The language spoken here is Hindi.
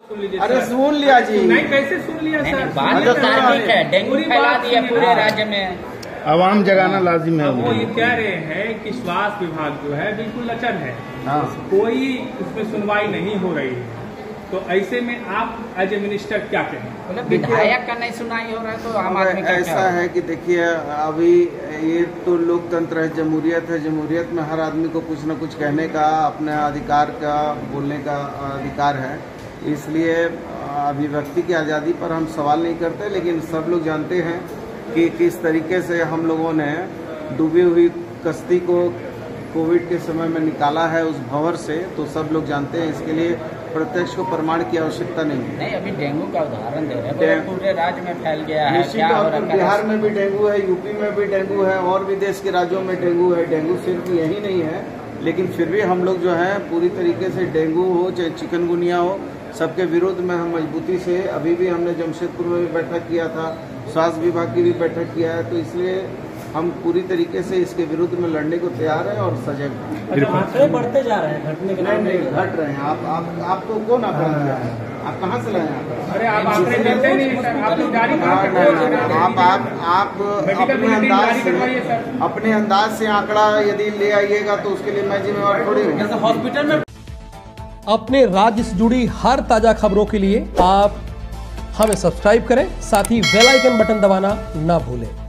अरे सुन लिया जी। नहीं कैसे सुन लिया सर? बात तो तार्किक है, डेंगू फैला दिया पूरे राज्य में, आवाम जगाना लाजिम है। वो ये कह रहे हैं कि स्वास्थ्य विभाग जो है बिल्कुल अचल है, कोई उसमें सुनवाई नहीं हो रही है, तो ऐसे में आप एज ए मिनिस्टर क्या कहें? मतलब विधायक का नहीं सुनाई हो रहा है तो आम आदमी का ऐसा है कि देखिए अभी ये तो लोकतंत्र है, जमहूरियत है। जमहूरियत में हर आदमी को कुछ न कुछ कहने का, अपने अधिकार का, बोलने का अधिकार है। इसलिए अभिव्यक्ति की आज़ादी पर हम सवाल नहीं करते, लेकिन सब लोग जानते हैं कि किस तरीके से हम लोगों ने डूबी हुई कश्ती को कोविड के समय में निकाला है उस भंवर से, तो सब लोग जानते हैं। इसके लिए प्रत्यक्ष को प्रमाण की आवश्यकता नहीं है। नहीं, अभी डेंगू का उदाहरण दे रहे हैं, पूरे राज्य में फैल गया है। निश्चित तौर पर बिहार में भी डेंगू है, यूपी में भी डेंगू है, और भी देश के राज्यों में डेंगू है। डेंगू सिर्फ यही नहीं है, लेकिन फिर भी हम लोग जो है पूरी तरीके से डेंगू हो चाहे चिकनगुनिया हो, सबके विरोध में हम मजबूती से, अभी भी हमने जमशेदपुर में भी बैठक किया था, स्वास्थ्य विभाग की भी बैठक किया है, तो इसलिए हम पूरी तरीके से इसके विरुद्ध में लड़ने को तैयार हैं और सजग हैं। आंकड़े बढ़ते जा रहे हैं, घटने के नहीं घट रहे हैं। आपको कौन आंकड़ा दिया है? आप कहाँ से लाए हैं? अरे आप आंकड़े देते नहीं सर, आप लोग जारी आप अपने अंदाज से आंकड़ा यदि ले आइएगा तो उसके लिए मैं जिम्मेवार थोड़ी हूँ। हॉस्पिटल में अपने राज्य से जुड़ी हर ताजा खबरों के लिए आप हमें सब्सक्राइब करें, साथ ही बेल आइकन बटन दबाना ना भूलें।